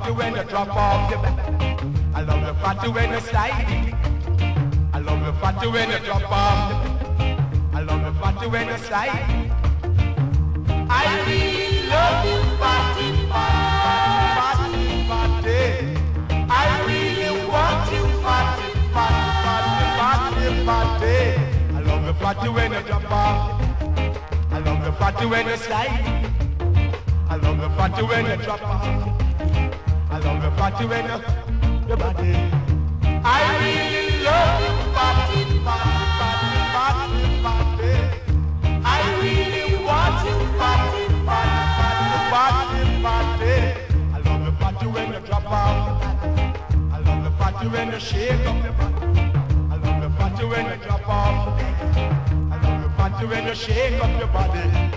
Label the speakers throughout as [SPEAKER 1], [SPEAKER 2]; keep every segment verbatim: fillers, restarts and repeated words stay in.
[SPEAKER 1] fatty when you drop off your back. I love the fatty when you slide. I love the fatty when you drop off your back. I love the fatty when you slide. I really love you, fatty, fatty, fatty, fatty. I really want you, fatty, fatty, fatty, fatty, fatty. I love the fatty when you drop off. I love the fatty when you slide. I love the fatty when you drop off. I love the fatty when you, your body. I really love you, fatty, fatty, fatty, fatty, fatty. I really want you, fatty, fatty, fatty, fatty, fatty. I love the fatty when you drop off. I love the fatty when you shake up your body. I love the fatty when you drop off. I love the fatty when you shake up your body.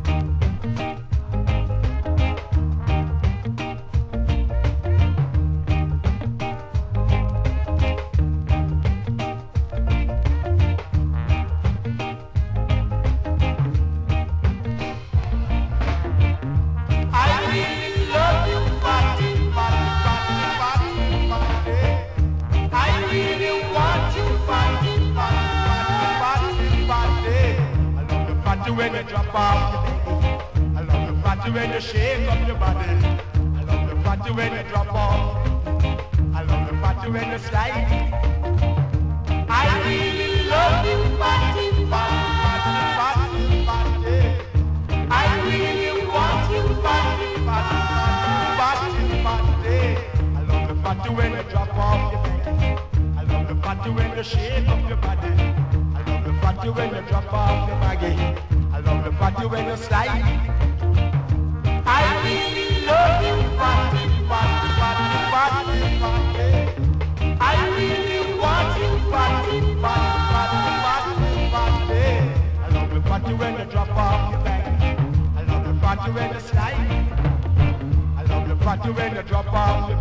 [SPEAKER 1] When you drop off, I love the fatty when you shake up your body. I love the fatty when you drop off. I love the fatty when you slide. I really love you, fatty, fatty, fatty, fatty. I really want you, fatty, fatty, fatty, fatty. I love the fatty when you drop off your back. I love the fatty when you shake up your body. I love the fatty when you drop off your baggy. I love the fatty when you slide. I really love you, fatty, fatty, fatty, fatty, fatty. I really want you, fatty, fatty, fatty, fatty, fatty. I love the fatty when you drop off your back. I love the fatty when you slide. I love the fatty when you drop off your